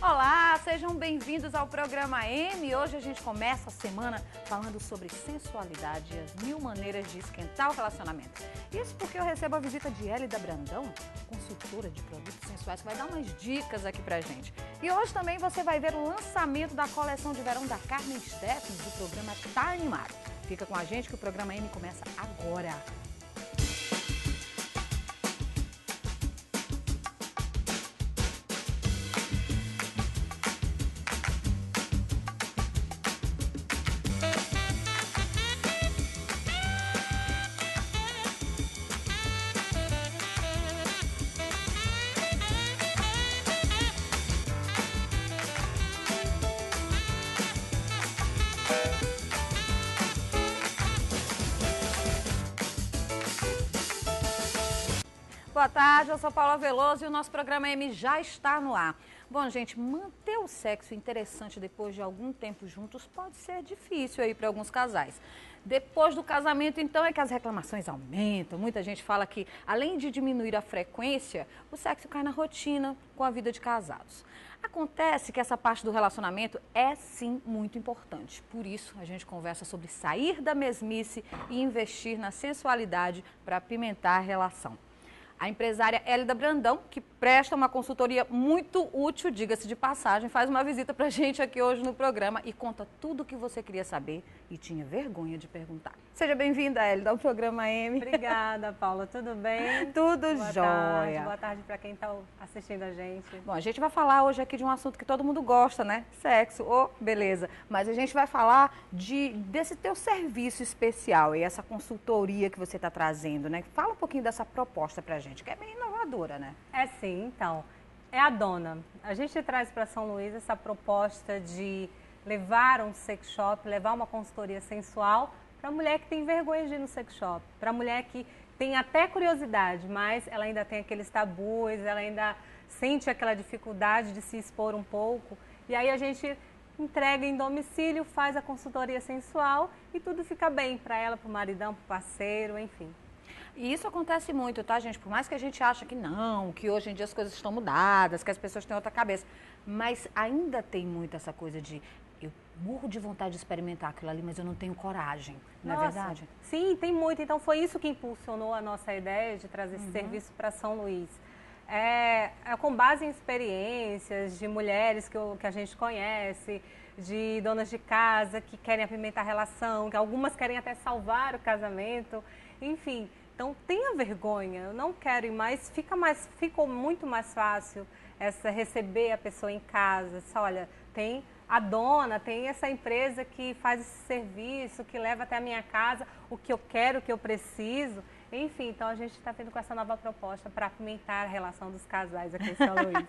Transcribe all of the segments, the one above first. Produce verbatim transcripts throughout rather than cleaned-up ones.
Olá, sejam bem-vindos ao programa M. Hoje a gente começa a semana falando sobre sensualidade e as mil maneiras de esquentar o relacionamento. Isso porque eu recebo a visita de Elida Brandão, consultora de produtos sensuais, que vai dar umas dicas aqui pra gente. E hoje também você vai ver o lançamento da coleção de verão da Carmen Steffens do programa Tá Animado. Fica com a gente que o programa M começa agora. Boa tarde, eu sou Paula Veloso e o nosso programa M já está no ar. Bom, gente, manter o sexo interessante depois de algum tempo juntos pode ser difícil aí para alguns casais. Depois do casamento, então, é que as reclamações aumentam. Muita gente fala que, além de diminuir a frequência, o sexo cai na rotina com a vida de casados. Acontece que essa parte do relacionamento é, sim, muito importante. Por isso, a gente conversa sobre sair da mesmice e investir na sensualidade para apimentar a relação. A empresária Elida Brandão, que presta uma consultoria muito útil, diga-se de passagem, faz uma visita pra gente aqui hoje no programa e conta tudo o que você queria saber e tinha vergonha de perguntar. Seja bem-vinda, Elida, ao programa M. Obrigada, Paula. Tudo bem? Tudo boa jóia. Tarde, boa tarde para quem está assistindo a gente. Bom, a gente vai falar hoje aqui de um assunto que todo mundo gosta, né? Sexo, ô, beleza. Mas a gente vai falar de, desse teu serviço especial e essa consultoria que você está trazendo, né? Fala um pouquinho dessa proposta pra gente, que é bem inovadora, né? É sim, então. É a dona. A gente traz para São Luís essa proposta de levar um sex shop, levar uma consultoria sensual para a mulher que tem vergonha de ir no sex shop, para a mulher que tem até curiosidade, mas ela ainda tem aqueles tabus, ela ainda sente aquela dificuldade de se expor um pouco. E aí a gente entrega em domicílio, faz a consultoria sensual e tudo fica bem para ela, para o maridão, para o parceiro, enfim. E isso acontece muito, tá, gente? Por mais que a gente ache que não, que hoje em dia as coisas estão mudadas, que as pessoas têm outra cabeça, mas ainda tem muito essa coisa de eu morro de vontade de experimentar aquilo ali, mas eu não tenho coragem, não é verdade? Sim, tem muito. Então foi isso que impulsionou a nossa ideia de trazer esse Uhum. serviço para São Luís. É, é com base em experiências de mulheres que, eu, que a gente conhece, de donas de casa que querem apimentar a relação, que algumas querem até salvar o casamento, enfim. Então, tenha vergonha, eu não quero ir mais, fica mais, ficou muito mais fácil essa, receber a pessoa em casa. Só, olha, tem a dona, tem essa empresa que faz esse serviço, que leva até a minha casa o que eu quero, o que eu preciso. Enfim, então a gente está vindo com essa nova proposta para apimentar a relação dos casais aqui em São Luís.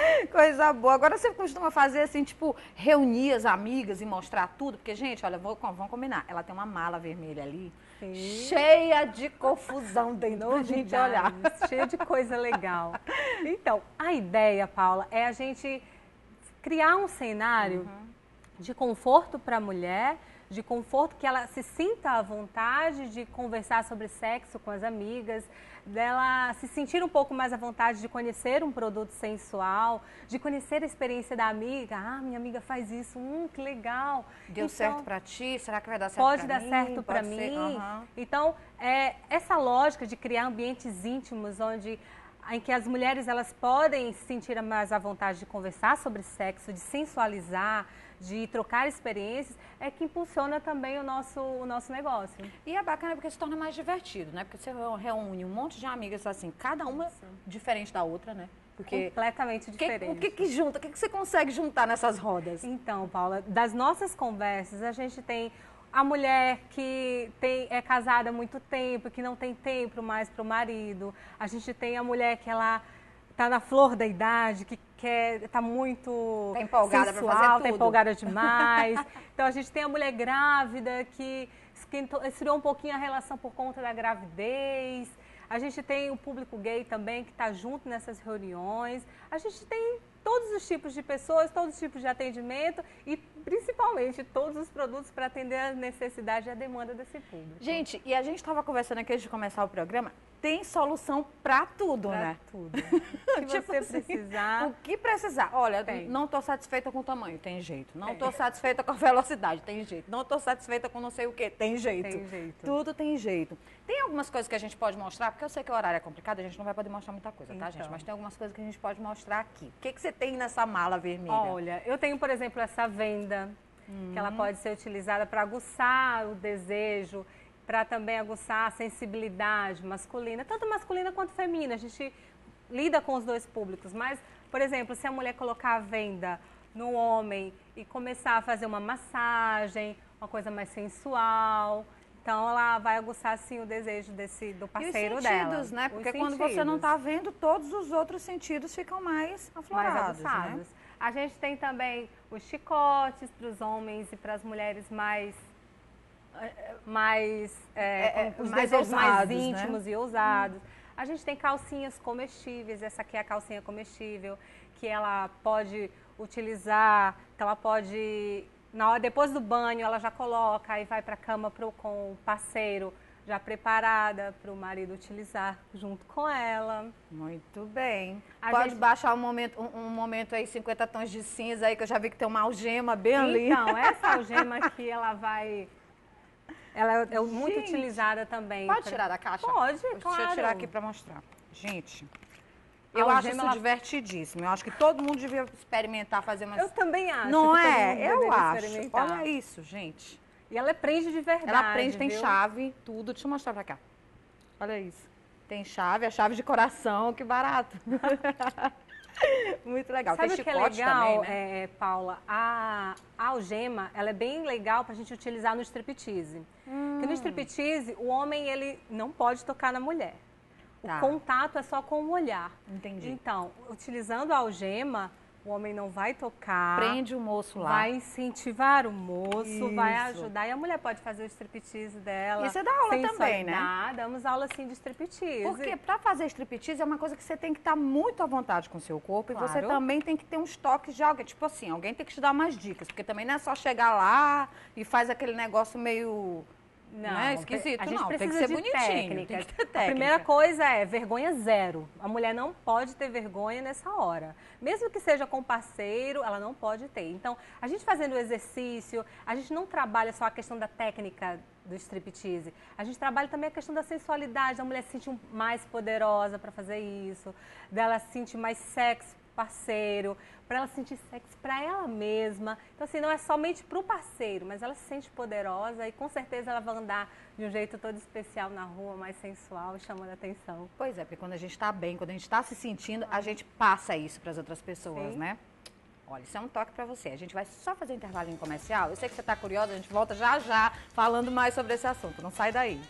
Coisa boa. Agora você costuma fazer assim, tipo, reunir as amigas e mostrar tudo? Porque, gente, olha, vou, vamos combinar. Ela tem uma mala vermelha ali, Sim. cheia de confusão dentro pra gente olhar. Cheia de coisa legal. Então, a ideia, Paula, é a gente criar um cenário uhum. de conforto para a mulher, de conforto que ela se sinta à vontade de conversar sobre sexo com as amigas, dela se sentir um pouco mais à vontade de conhecer um produto sensual, de conhecer a experiência da amiga. Ah, minha amiga faz isso, hum, que legal. Deu então, certo pra ti? Será que vai dar certo pode pra dar mim? certo para Pode mim. ser, uhum. Então, é, essa lógica de criar ambientes íntimos onde em que as mulheres elas podem se sentir mais à vontade de conversar sobre sexo, de sensualizar, de trocar experiências, é que impulsiona também o nosso, o nosso negócio. E é bacana porque se torna mais divertido, né? Porque você reúne um monte de amigas assim, cada uma Sim. diferente da outra, né? Porque completamente diferente. Que, o que que junta? O que que você consegue juntar nessas rodas? Então, Paula, das nossas conversas, a gente tem a mulher que tem, é casada há muito tempo, que não tem tempo mais para o marido. A gente tem a mulher que ela está na flor da idade, que quer, está muito tá empolgada sensual, para fazer tudo. Está empolgada demais. Então, a gente tem a mulher grávida que esfriou um pouquinho a relação por conta da gravidez. A gente tem o público gay também que está junto nessas reuniões. A gente tem todos os tipos de pessoas, todos os tipos de atendimento e principalmente todos os produtos para atender a necessidade e a demanda desse público. Gente, e a gente estava conversando aqui antes de começar o programa, tem solução para tudo, pra né? tudo. O que Tipo você assim, precisar. O que precisar. Olha, Tem. não estou satisfeita com o tamanho, tem jeito. Não Tem. estou satisfeita com a velocidade, tem jeito. Não estou satisfeita com não sei o quê, tem jeito. Tem jeito. Tudo tem jeito. Tem algumas coisas que a gente pode mostrar, porque eu sei que o horário é complicado, a gente não vai poder mostrar muita coisa, tá, Então. gente? Mas tem algumas coisas que a gente pode mostrar aqui. O que, que você tem nessa mala vermelha? Olha, eu tenho, por exemplo, essa venda, hum. que ela pode ser utilizada para aguçar o desejo, para também aguçar a sensibilidade masculina, tanto masculina quanto feminina. A gente lida com os dois públicos, mas, por exemplo, se a mulher colocar a venda no homem e começar a fazer uma massagem, uma coisa mais sensual, então ela vai aguçar assim o desejo desse do parceiro e os dela. sentidos, né? Porque Os quando sentidos. você não está vendo, todos os outros sentidos ficam mais aflorados, mais aguçados. Né? A gente tem também os chicotes para os homens e para as mulheres mais mais é, É, com os mais desejos mais ousados, íntimos né? e ousados. Hum. A gente tem calcinhas comestíveis, essa aqui é a calcinha comestível, que ela pode utilizar, que ela pode, na hora, depois do banho, ela já coloca e vai para a cama pro, com o parceiro, já preparada para o marido utilizar junto com ela. Muito bem. A Pode gente... baixar um momento, um, um momento aí, cinquenta tons de cinza aí, que eu já vi que tem uma algema bem ali. Então, essa algema aqui, ela vai... Ela é muito gente, utilizada também. Pode pra... tirar da caixa? Pode, Deixa claro. Deixa eu tirar aqui para mostrar. Gente, eu a acho isso ela... divertidíssimo. Eu acho que todo mundo devia experimentar fazer umas... Eu também acho. Não que é? Eu acho. Olha isso, gente. E ela prende de verdade, Ela prende, tem viu? chave, tudo. Deixa eu mostrar pra cá. Olha isso. Tem chave, a chave de coração, que barato. Muito legal. Sabe tem o que é legal, também, né? é, Paula? A, a algema, ela é bem legal pra gente utilizar no striptease. Hum. Porque no striptease, o homem, ele não pode tocar na mulher. Tá. O contato é só com o olhar. Entendi. Então, utilizando a algema, o homem não vai tocar. Prende o moço lá. Vai incentivar o moço, Isso. vai ajudar. E a mulher pode fazer o striptease dela. E você dá aula também, né? Dá, damos aula sim de striptease. Porque para fazer striptease é uma coisa que você tem que estar muito à vontade com o seu corpo. Claro. E você também tem que ter uns toques de alguém. Tipo assim, alguém tem que te dar umas dicas. Porque também não é só chegar lá e faz aquele negócio meio... Não, né? Esquisito, a gente não, precisa tem que ser de bonitinho, técnica. tem que ter técnica. A primeira coisa é vergonha zero. A mulher não pode ter vergonha nessa hora. Mesmo que seja com parceiro, ela não pode ter. Então, a gente fazendo o exercício, a gente não trabalha só a questão da técnica do striptease. A gente trabalha também a questão da sensualidade, da mulher se sentir mais poderosa para fazer isso, dela se sentir mais sexy parceiro, para ela sentir sexo para ela mesma. Então, assim, não é somente para o parceiro, mas ela se sente poderosa e com certeza ela vai andar de um jeito todo especial na rua, mais sensual, chamando a atenção. Pois é, porque quando a gente está bem, quando a gente está se sentindo, a gente passa isso para as outras pessoas, Sim. né? Olha, isso é um toque para você. A gente vai só fazer um intervalinho comercial. Eu sei que você está curiosa, a gente volta já já falando mais sobre esse assunto. Não sai daí.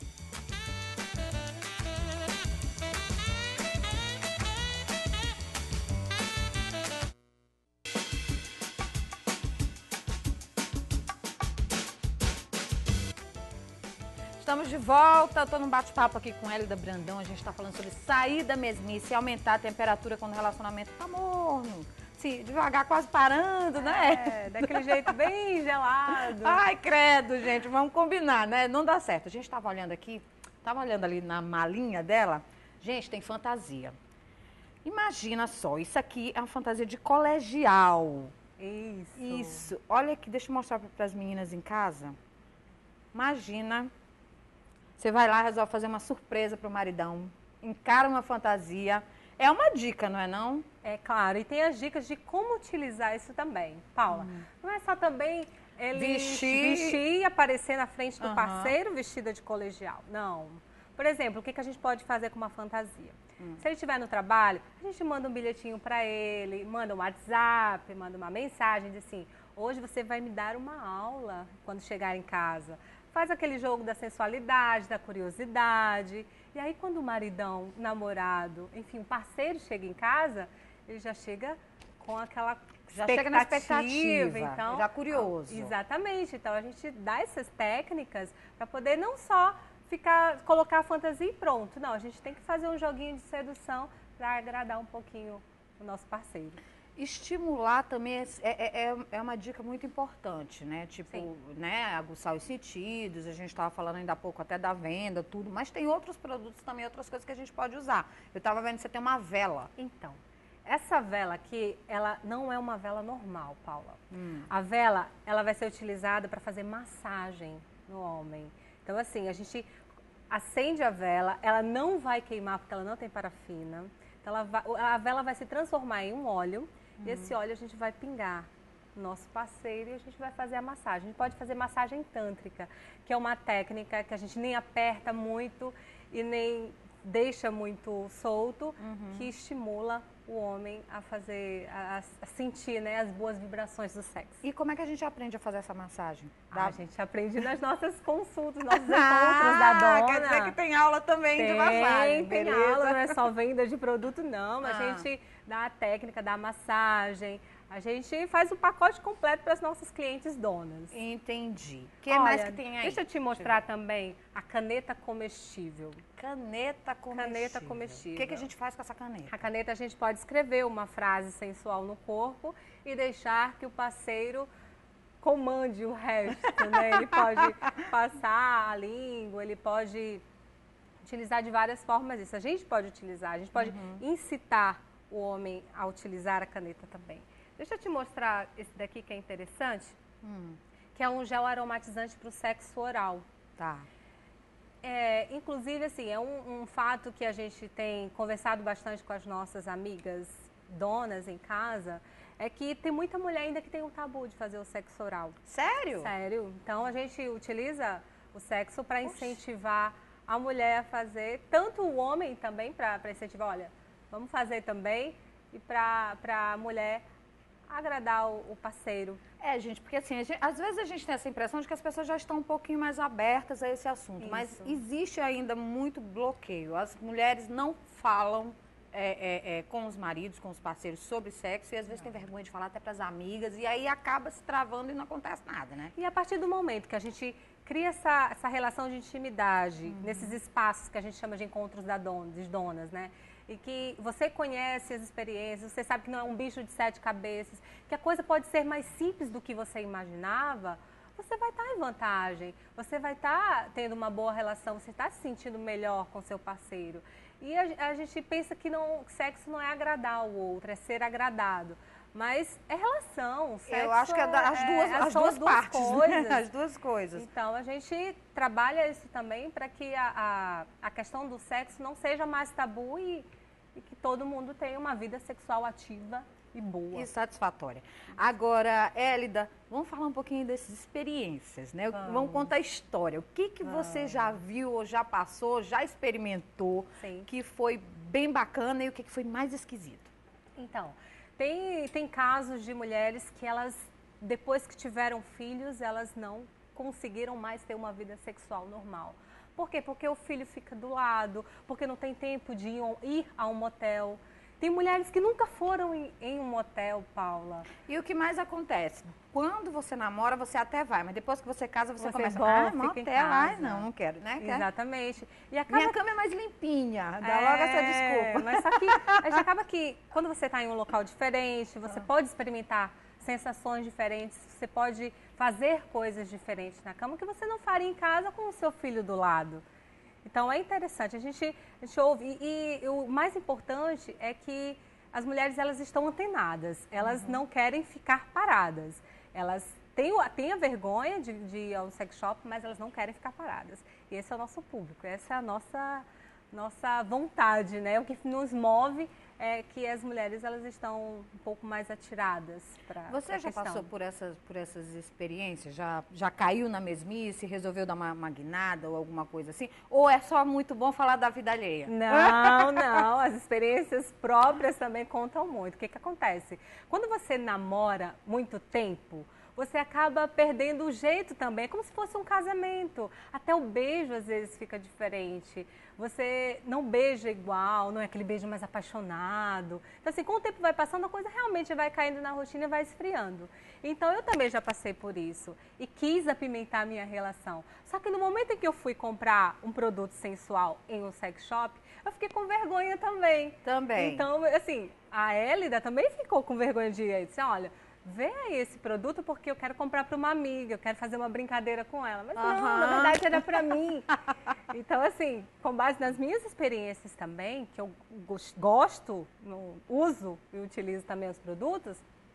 Estamos de volta, eu estou num bate-papo aqui com Hélida Brandão, a gente está falando sobre sair da mesmice e aumentar a temperatura quando o relacionamento está morno. Sim, devagar, quase parando, né? É, daquele jeito bem gelado. Ai, credo, gente, vamos combinar, né? Não dá certo. A gente estava olhando aqui, estava olhando ali na malinha dela, gente, tem fantasia. Imagina só, isso aqui é uma fantasia de colegial. Isso. Isso, olha aqui, deixa eu mostrar para as meninas em casa. Imagina... Você vai lá, resolve fazer uma surpresa para o maridão, encara uma fantasia. É uma dica, não é não? É claro, e tem as dicas de como utilizar isso também, Paula. Hum. Não é só também ele vestir, vestir e aparecer na frente do uhum. parceiro vestida de colegial. Não. Por exemplo, o que, que a gente pode fazer com uma fantasia? Hum. Se ele estiver no trabalho, a gente manda um bilhetinho para ele, manda um WhatsApp, manda uma mensagem de assim, hoje você vai me dar uma aula quando chegar em casa. Faz aquele jogo da sensualidade, da curiosidade. E aí, quando o maridão, o namorado, enfim, o parceiro chega em casa, ele já chega com aquela já expectativa. Chega na expectativa, então, já curioso. Exatamente. Então, a gente dá essas técnicas para poder não só ficar, colocar a fantasia e pronto. Não, a gente tem que fazer um joguinho de sedução para agradar um pouquinho o nosso parceiro. Estimular também é, é, é uma dica muito importante, né? Tipo, Sim. né, aguçar os sentidos, a gente estava falando ainda há pouco até da venda, tudo, mas tem outros produtos também, outras coisas que a gente pode usar. Eu estava vendo que você tem uma vela. Então, essa vela aqui, ela não é uma vela normal, Paula. Hum. A vela, ela vai ser utilizada para fazer massagem no homem. Então, assim, a gente acende a vela, ela não vai queimar porque ela não tem parafina. Então, ela vai, a vela vai se transformar em um óleo. E esse óleo a gente vai pingar no nosso parceiro e a gente vai fazer a massagem. A gente pode fazer massagem tântrica, que é uma técnica que a gente nem aperta muito e nem deixa muito solto, uhum. que estimula o homem a fazer, a, a sentir, né, as boas vibrações do sexo. E como é que a gente aprende a fazer essa massagem? Ah, a gente aprende nas nossas consultas, nossos encontros da dona. Quer dizer que tem aula também tem, de massagem, Tem beleza? aula, não é só venda de produto não, Ah. a gente dá a técnica da massagem, a gente faz o pacote completo para as nossas clientes donas. Entendi. O que Olha, mais que tem aí? Deixa eu te mostrar também a caneta comestível. Caneta comestível. Caneta comestível. O que, que a gente faz com essa caneta? A caneta a gente pode escrever uma frase sensual no corpo e deixar que o parceiro comande o resto, né? Ele pode passar a língua, ele pode utilizar de várias formas isso. A gente pode utilizar, a gente pode uhum. incitar o homem a utilizar a caneta também. Deixa eu te mostrar esse daqui que é interessante, hum. que é um gel aromatizante para o sexo oral. Tá. É, inclusive, assim, é um, um fato que a gente tem conversado bastante com as nossas amigas donas em casa, é que tem muita mulher ainda que tem um tabu de fazer o sexo oral. Sério? Sério. Então, a gente utiliza o sexo para incentivar a mulher a fazer, tanto o homem também, para incentivar, olha, vamos fazer também, e para a mulher agradar o, o parceiro. É, gente, porque assim, gente, às vezes a gente tem essa impressão de que as pessoas já estão um pouquinho mais abertas a esse assunto, Isso. mas existe ainda muito bloqueio. As mulheres não falam é, é, é, com os maridos, com os parceiros sobre sexo e às vezes não. tem vergonha de falar até para as amigas e aí acaba se travando e não acontece nada, né? E a partir do momento que a gente cria essa, essa relação de intimidade uhum. nesses espaços que a gente chama de encontros da dona, de donas, né? E que você conhece as experiências, você sabe que não é um bicho de sete cabeças, que a coisa pode ser mais simples do que você imaginava, você vai estar em vantagem, você vai estar tendo uma boa relação, você está se sentindo melhor com seu parceiro. E a, a gente pensa que não, sexo não é agradar o outro, é ser agradado. Mas é relação, sexo Eu acho que é da, as duas, é, as duas, duas partes, coisas. Né? As duas coisas. Então, a gente trabalha isso também para que a, a, a questão do sexo não seja mais tabu e, e que todo mundo tenha uma vida sexual ativa e boa. E satisfatória. Agora, Élida, vamos falar um pouquinho dessas experiências, né? Vamos, vamos contar a história. O que, que você já viu, ou já passou, já experimentou, Sim. que foi bem bacana e o que, que foi mais esquisito? Então... Tem, tem casos de mulheres que elas, depois que tiveram filhos, elas não conseguiram mais ter uma vida sexual normal. Por quê? Porque o filho fica do lado, porque não tem tempo de ir a um motel. Tem mulheres que nunca foram em, em um motel, Paula. E o que mais acontece? Quando você namora, você até vai, mas depois que você casa, você, você começa bom, a ah, motel, ai, não, não quero, né? Exatamente. E acaba... Minha cama é mais limpinha, dá é, logo essa desculpa. Mas só que a gente acaba que, quando você está em um local diferente, você ah. pode experimentar sensações diferentes, você pode fazer coisas diferentes na cama que você não faria em casa com o seu filho do lado. Então, é interessante, a gente, a gente ouve, e, e o mais importante é que as mulheres, elas estão antenadas, elas uhum. não querem ficar paradas, elas têm, têm a vergonha de, de ir ao sex shop, mas elas não querem ficar paradas. E esse é o nosso público, essa é a nossa, nossa vontade, né? O que nos move é que as mulheres, elas estão um pouco mais atiradas para a Você já questão. passou por essas, por essas experiências? Já, já caiu na mesmice, resolveu dar uma, uma guinada ou alguma coisa assim? Ou é só muito bom falar da vida alheia? Não, não. As experiências próprias também contam muito. O que que acontece? Quando você namora muito tempo, você acaba perdendo o jeito também. É como se fosse um casamento. Até o beijo, às vezes, fica diferente. Você não beija igual, não é aquele beijo mais apaixonado. Então, assim, com o tempo vai passando, a coisa realmente vai caindo na rotina e vai esfriando. Então, eu também já passei por isso e quis apimentar a minha relação. Só que no momento em que eu fui comprar um produto sensual em um sex shop, eu fiquei com vergonha também. Também. Então, assim, a Hélida também ficou com vergonha de ir. Disse, olha, vê aí esse produto porque eu quero comprar para uma amiga, eu quero fazer uma brincadeira com ela. Mas uhum. não, na verdade era para mim. Então, assim, com base nas minhas experiências também, que eu gosto, uso e utilizo também os produtos,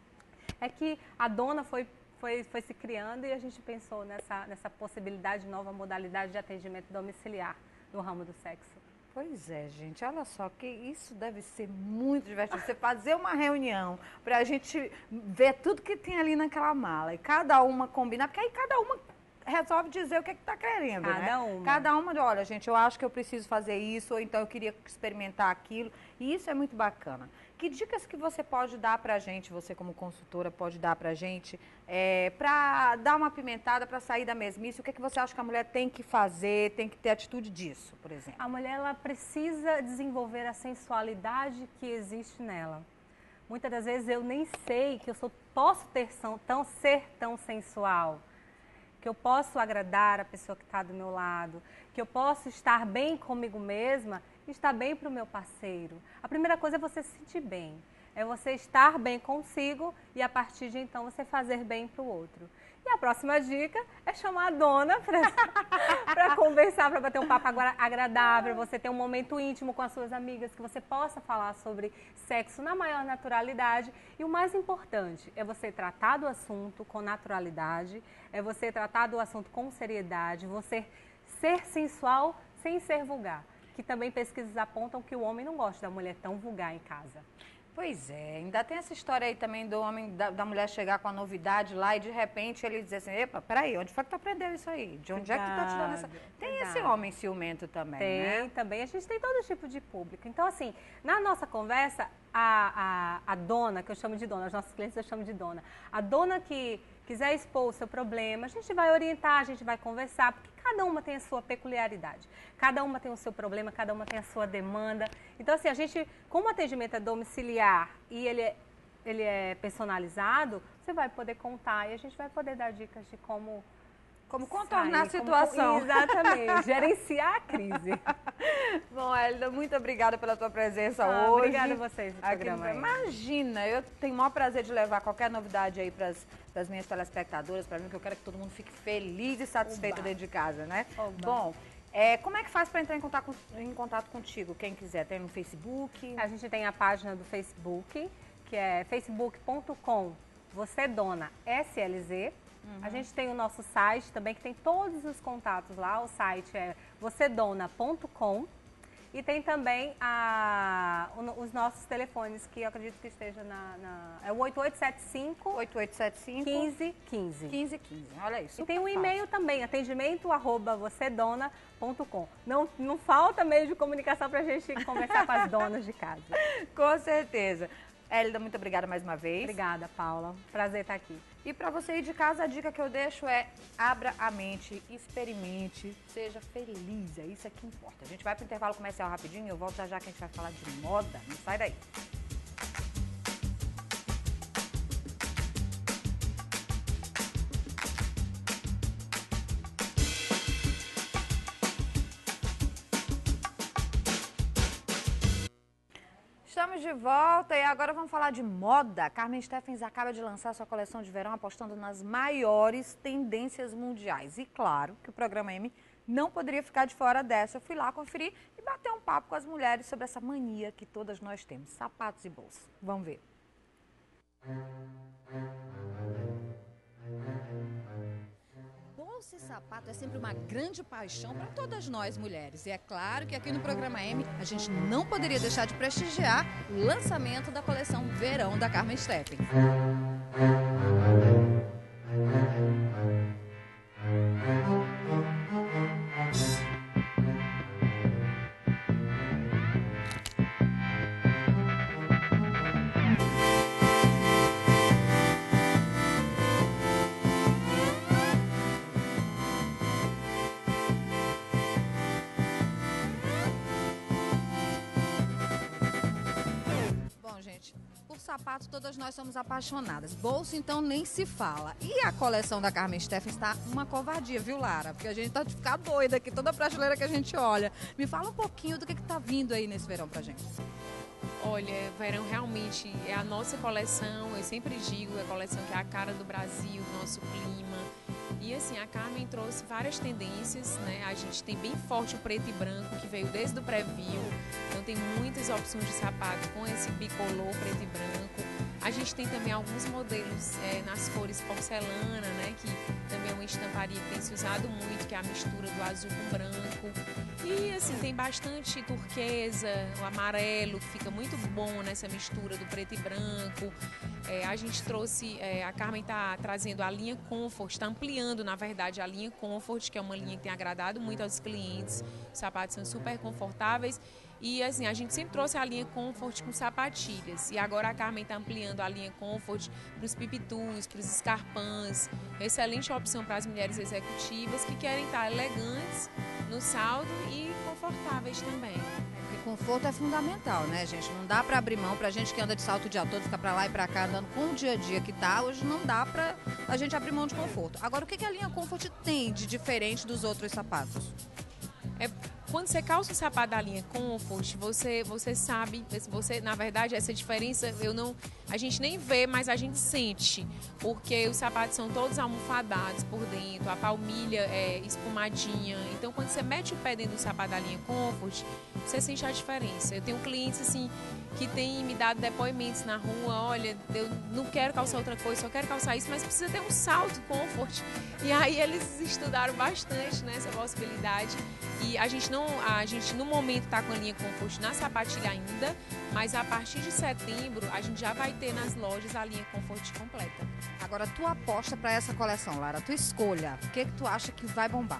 é que a dona foi, foi, foi se criando e a gente pensou nessa, nessa possibilidade de nova modalidade de atendimento domiciliar no ramo do sexo. Pois é, gente, olha só, que isso deve ser muito divertido. Você fazer uma reunião para a gente ver tudo que tem ali naquela mala e cada uma combinar, porque aí cada uma resolve dizer o que está querendo, cada né? Cada uma. Cada uma, olha, gente, eu acho que eu preciso fazer isso, ou então eu queria experimentar aquilo, e isso é muito bacana. Que dicas que você pode dar para a gente, você como consultora pode dar para a gente, é, para dar uma apimentada, para sair da mesmice? O que, é que você acha que a mulher tem que fazer, tem que ter atitude disso, por exemplo? A mulher, ela precisa desenvolver a sensualidade que existe nela. Muitas das vezes eu nem sei que eu sou, posso ter, tão, ser tão sensual, que eu posso agradar a pessoa que está do meu lado, que eu posso estar bem comigo mesma e estar bem para o meu parceiro. A primeira coisa é você se sentir bem, é você estar bem consigo e a partir de então você fazer bem para o outro. E a próxima dica é chamar a dona para conversar, para bater um papo agradável, você ter um momento íntimo com as suas amigas, que você possa falar sobre sexo na maior naturalidade. E o mais importante é você tratar do assunto com naturalidade, é você tratar do assunto com seriedade, você ser sensual sem ser vulgar. Que também pesquisas apontam que o homem não gosta da mulher tão vulgar em casa. Pois é, ainda tem essa história aí também do homem, da, da mulher chegar com a novidade lá e de repente ele dizer assim, epa, peraí, onde foi que tu aprendeu isso aí? De onde Cuidado, é que tu tá tirando essa... Tem Cuidado. esse homem ciumento também, tem, né? Tem, também. A gente tem todo tipo de público. Então, assim, na nossa conversa, a, a, a dona, que eu chamo de dona, os nossos clientes eu chamo de dona, a dona que quiser expor o seu problema, a gente vai orientar, a gente vai conversar, porque cada uma tem a sua peculiaridade, cada uma tem o seu problema, cada uma tem a sua demanda. Então, assim, a gente, como o atendimento é domiciliar e ele é, ele é personalizado, você vai poder contar e a gente vai poder dar dicas de como... Como contornar sair, a situação. Como, exatamente, gerenciar a crise. Bom, Hélida, muito obrigada pela tua presença ah, hoje. Obrigada a vocês do programa. Imagina, eu tenho o maior prazer de levar qualquer novidade aí para as minhas telespectadoras, para mim, que eu quero que todo mundo fique feliz e satisfeito Oba. dentro de casa, né? Oba. Bom, é, como é que faz para entrar em contato, com, em contato contigo? Quem quiser, tem no Facebook? A gente tem a página do Facebook, que é facebook ponto com Você Dona S L Z. Uhum. A gente tem o nosso site também, que tem todos os contatos lá. O site é você dona ponto com e tem também a, os nossos telefones, que eu acredito que esteja na... na é o oito oito sete cinco, oito oito sete cinco, um cinco um cinco. quinze quinze, olha isso. E tem um e-mail também, atendimento arroba você dona ponto com. Não, não falta meio de comunicação para a gente conversar com as donas de casa. Com certeza. Hélida, muito obrigada mais uma vez. Obrigada, Paula. Prazer estar aqui. E para você ir de casa, a dica que eu deixo é abra a mente, experimente, seja feliz. É isso que importa. A gente vai para o intervalo comercial rapidinho, eu volto já já que a gente vai falar de moda. Não sai daí. Estamos de volta e agora vamos falar de moda. Carmen Steffens acaba de lançar sua coleção de verão apostando nas maiores tendências mundiais. E claro que o programa M não poderia ficar de fora dessa. Eu fui lá conferir e bater um papo com as mulheres sobre essa mania que todas nós temos, sapatos e bolsas. Vamos ver. Bolsa e sapato é sempre uma grande paixão para todas nós mulheres. E é claro que aqui no programa M a gente não poderia deixar de prestigiar o lançamento da coleção Verão da Carmen Steffens. sapato, todas nós somos apaixonadas. Bolso, então, nem se fala. E a coleção da Carmen Stephan está uma covardia, viu, Lara? Porque a gente tá de ficar doida aqui, toda prateleira que a gente olha. Me fala um pouquinho do que que tá vindo aí nesse verão pra gente. Olha, verão realmente é a nossa coleção, eu sempre digo, é a coleção que é a cara do Brasil, do nosso clima. E assim, a Carmen trouxe várias tendências, né? A gente tem bem forte o preto e branco, que veio desde o pré-view. Então tem muitas opções de sapato com esse bicolor preto e branco. A gente tem também alguns modelos é, nas cores porcelana, né? Que também é uma estamparia que tem se usado muito, que é a mistura do azul com branco. E assim, tem bastante turquesa, o amarelo, que fica muito bom nessa mistura do preto e branco. É, a gente trouxe, é, a Carmen está trazendo a linha Comfort, está ampliando, na verdade, a linha Comfort, que é uma linha que tem agradado muito aos clientes. Os sapatos são super confortáveis. E assim, a gente sempre trouxe a linha Comfort com sapatilhas. E agora a Carmen está ampliando a linha Comfort para os pipitus, para os escarpãs. Excelente opção para as mulheres executivas que querem estar elegantes no saldo e confortáveis também. Porque conforto é fundamental, né, gente? Não dá para abrir mão, pra gente que anda de salto o dia todo, fica para lá e para cá, andando com o dia a dia que tá. Hoje não dá para a gente abrir mão de conforto. Agora, o que que a linha Comfort tem de diferente dos outros sapatos? É, quando você calça o sapato da linha Comfort, você, você sabe, você, na verdade, essa diferença eu não, a gente nem vê, mas a gente sente, porque os sapatos são todos almofadados por dentro, a palmilha é espumadinha. Então, quando você mete o pé dentro do sapato da linha Comfort, você sente a diferença. Eu tenho clientes assim que têm me dado depoimentos na rua: olha, eu não quero calçar outra coisa, só quero calçar isso, mas precisa ter um salto Comfort. E aí eles estudaram bastante nessa possibilidade. E a gente não, a gente no momento está com a linha Comfort na sapatilha ainda, mas a partir de setembro a gente já vai ter nas lojas a linha Comfort completa. Agora, tua aposta para essa coleção, Lara, tua escolha, o que que tu acha que vai bombar?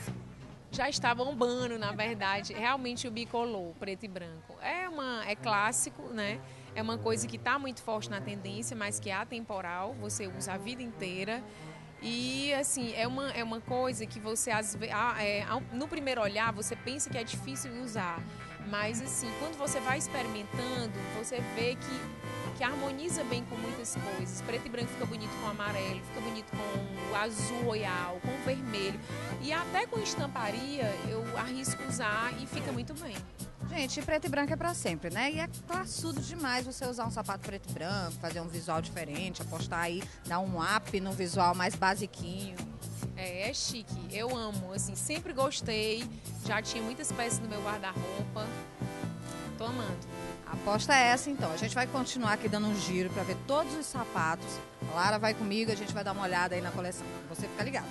Já está bombando, na verdade, realmente o bicolor, preto e branco. É, uma, é clássico, né? É uma coisa que está muito forte na tendência, mas que é atemporal, você usa a vida inteira. E assim, é uma, é uma coisa que você, às vezes, é, no primeiro olhar, você pensa que é difícil usar. Mas assim, quando você vai experimentando, você vê que, que harmoniza bem com muitas coisas. Preto e branco fica bonito com amarelo, fica bonito com o azul royal, com o vermelho. E até com estamparia eu arrisco usar e fica muito bem. Gente, preto e branco é pra sempre, né? E é classudo demais você usar um sapato preto e branco, fazer um visual diferente, apostar aí, dar um up no visual mais basiquinho. É, é chique, eu amo, assim, sempre gostei, já tinha muitas peças no meu guarda-roupa, tô amando. A aposta é essa, então. A gente vai continuar aqui dando um giro pra ver todos os sapatos. A Lara vai comigo, a gente vai dar uma olhada aí na coleção. Você fica ligado.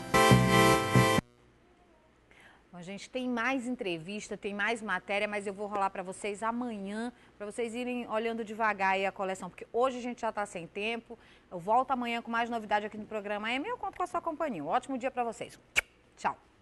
Bom, gente, tem mais entrevista, tem mais matéria, mas eu vou rolar para vocês amanhã, para vocês irem olhando devagar aí a coleção, porque hoje a gente já está sem tempo. Eu volto amanhã com mais novidade aqui no programa M e eu conto com a sua companhia. Um ótimo dia para vocês. Tchau.